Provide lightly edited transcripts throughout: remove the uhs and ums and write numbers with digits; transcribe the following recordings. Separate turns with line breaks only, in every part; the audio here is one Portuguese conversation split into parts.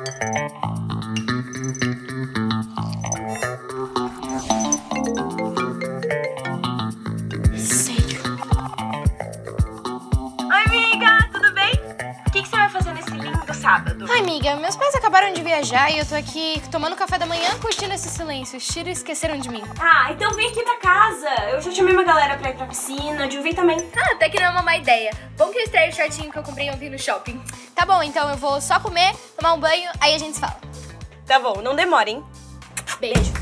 Ai, amiga, meus pais acabaram de viajar e eu tô aqui tomando café da manhã, curtindo esse silêncio. Os tiros esqueceram de mim.
Ah, então vem aqui pra casa. Eu já chamei uma galera pra ir pra piscina, de vem também.
Ah, até que não é uma má ideia. Bom que eu estreio o shortinho que eu comprei ontem no shopping. Tá bom, então eu vou só comer, tomar um banho, aí a gente se fala.
Tá bom, não demora, hein?
Beijo.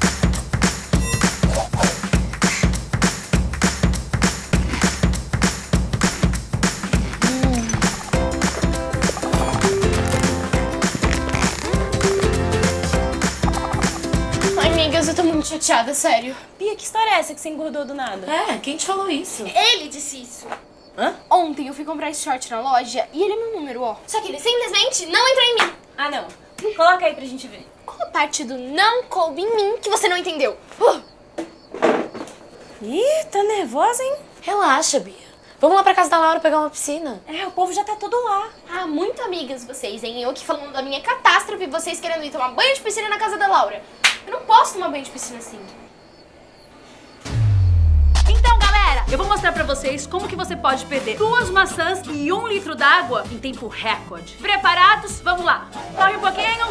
Eu tô muito chateada, sério.
Bia, que história é essa que você engordou do nada?
É, quem te falou isso?
Ele disse isso.
Hã?
Ontem eu fui comprar esse short na loja e ele é meu número, ó. Só que ele simplesmente não entrou em mim.
Ah, não. Coloca aí pra gente ver.
Qual a parte do não coube em mim que você não entendeu?
Ih, tá nervosa, hein?
Relaxa, Bia. Vamos lá pra casa da Laura pegar uma piscina.
É, o povo já tá todo lá.
Ah, muito amigas vocês, hein? Eu aqui falando da minha catástrofe e vocês querendo ir tomar banho de piscina na casa da Laura. Eu não posso tomar banho de piscina assim.
Então, galera, eu vou mostrar pra vocês como que você pode perder 2 maçãs e 1 litro d'água em tempo recorde. Preparados? Vamos lá. Corre um pouquinho.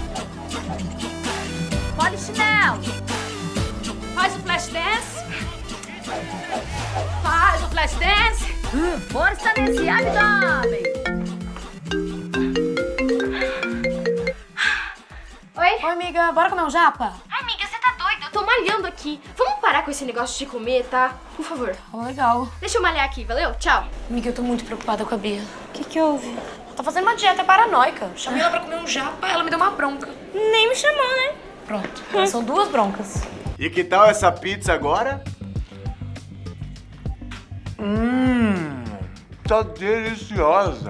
Polichinelo. Faz o flash dance. Faz o flash dance. Força nesse abdômen.
Oi?
Oi, amiga, bora comer um japa?
Ai, amiga, você tá doida? Eu tô malhando aqui. Vamos parar com esse negócio de comer, tá? Por favor.
Legal.
Deixa eu malhar aqui, valeu? Tchau.
Amiga, eu tô muito preocupada com a Bia.
O que houve?
Ela tá fazendo uma dieta paranoica. Chamei ela pra comer um japa, ela me deu uma bronca.
Nem me chamou, né?
Pronto, são 2 broncas.
E que tal essa pizza agora? Tá deliciosa.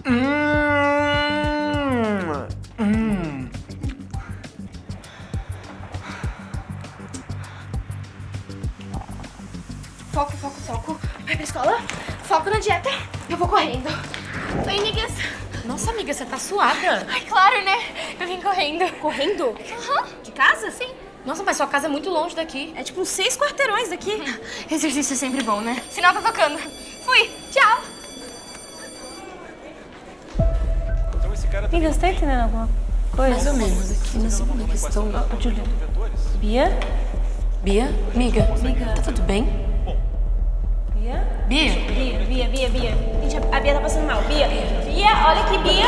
Foco, foco, foco. Vai pra escola. Foco na dieta. Eu vou correndo. Oi, amigas.
Nossa, amiga, você tá suada.
Ai, claro, né? Eu vim correndo.
Correndo?
Aham.
De casa?
Sim.
Nossa, mas sua casa é muito longe daqui.
É tipo uns 6 quarteirões daqui.
Exercício é sempre bom, né? Sinal tá tocando. Fui. Tchau.
Amiga, você tá entendendo alguma coisa?
Mais ou menos, aqui na segunda questão.
Júlia. Bia?
Bia? Amiga, tá tudo bem?
Bia?
Bia?
Bia. Gente, a Bia tá passando mal. Bia, olha aqui, Bia.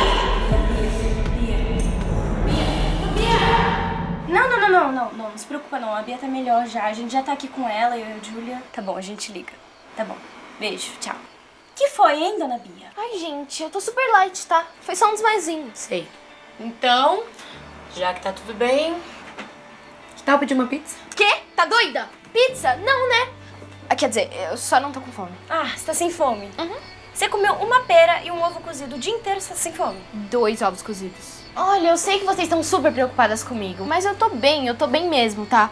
Não se preocupa não. A Bia tá melhor já. A gente já tá aqui com ela, eu e a Júlia. Tá bom, a gente liga. Tá bom. Beijo, tchau. Que foi, hein, dona Bia?
Ai, gente, eu tô super light, tá? Foi só um desmaizinho.
Sei. Então, já que tá tudo bem, que tal pedir uma pizza?
Quê? Tá doida? Pizza? Não, né? Ah, quer dizer, eu só não tô com fome.
Ah, você tá sem fome?
Uhum.
Você comeu uma pera e um ovo cozido o dia inteiro, você tá sem fome?
2 ovos cozidos. Olha, eu sei que vocês estão super preocupadas comigo, mas eu tô bem mesmo, tá?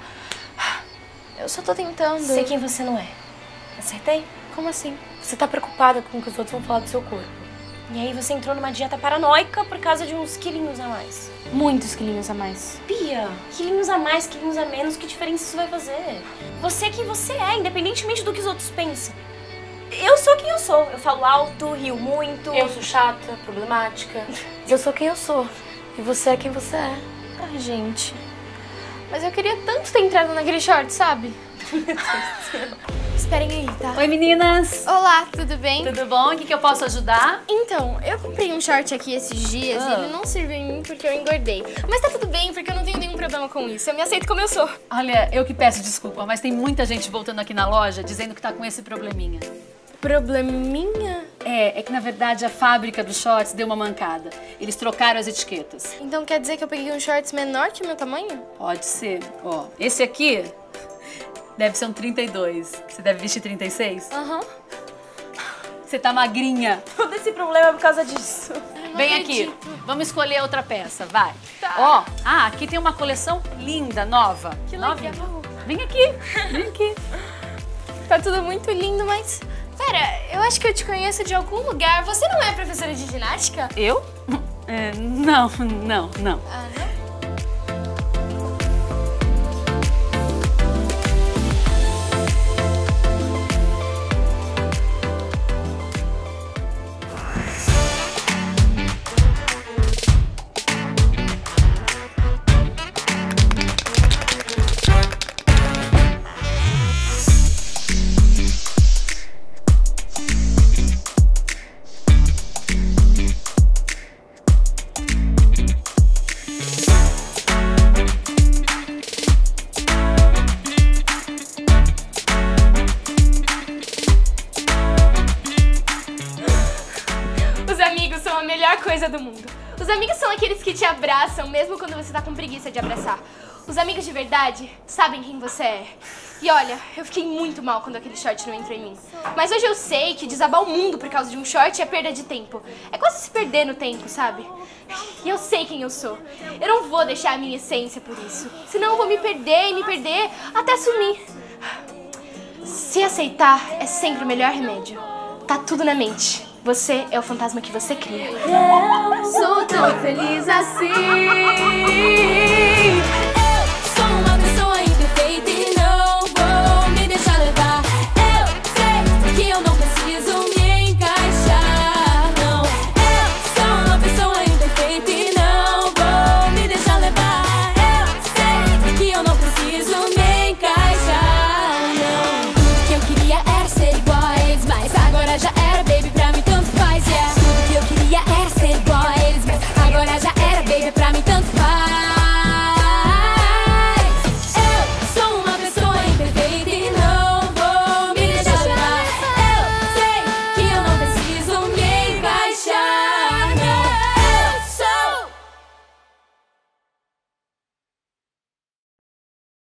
Eu só tô tentando.
Sei quem você não é. Acertei?
Como assim?
Você tá preocupada com o que os outros vão falar do seu corpo.
E aí você entrou numa dieta paranoica por causa de uns quilinhos a mais.
Muitos quilinhos a mais.
Bia, quilinhos a mais, quilinhos a menos, que diferença isso vai fazer? Você é quem você é, independentemente do que os outros pensam. Eu sou quem eu sou. Eu falo alto, rio muito.
Eu sou chata, problemática. Eu sou quem eu sou. E você é quem você é.
Ai, gente. Mas eu queria tanto ter entrado naquele short, sabe? Esperem aí, tá?
Oi, meninas.
Olá, tudo bem?
Tudo bom? O que eu posso ajudar?
Então, eu comprei um short aqui esses dias e ele não serviu em mim porque eu engordei. Mas tá tudo bem, porque eu não tenho nenhum problema com isso. Eu me aceito como eu sou.
Olha, eu que peço desculpa, mas tem muita gente voltando aqui na loja dizendo que tá com esse probleminha.
Probleminha?
É que na verdade a fábrica dos shorts deu uma mancada. Eles trocaram as etiquetas.
Então quer dizer que eu peguei um shorts menor que o meu tamanho?
Pode ser. Ó, esse aqui deve ser um 32. Você deve vestir 36?
Aham.
Você tá magrinha.
Todo esse problema é por causa disso.
Vem aqui, vamos escolher outra peça, vai.
Tá.
Ó, aqui tem uma coleção linda, nova.
Que
Novinha.
legal.
Vem aqui, vem aqui.
Tá tudo muito lindo, mas... Pera, eu acho que eu te conheço de algum lugar. Você não é professora de ginástica?
Eu? Não.
Ah, não? A melhor coisa do mundo. Os amigos são aqueles que te abraçam mesmo quando você tá com preguiça de abraçar. Os amigos de verdade sabem quem você é. E olha, eu fiquei muito mal quando aquele short não entrou em mim. Mas hoje eu sei que desabar o mundo por causa de um short é perda de tempo. É quase se perder no tempo, sabe? E eu sei quem eu sou. Eu não vou deixar a minha essência por isso. Senão eu vou me perder e me perder até sumir. Se aceitar é sempre o melhor remédio. Tá tudo na mente. Você é o fantasma que você cria. Eu sou tão feliz assim.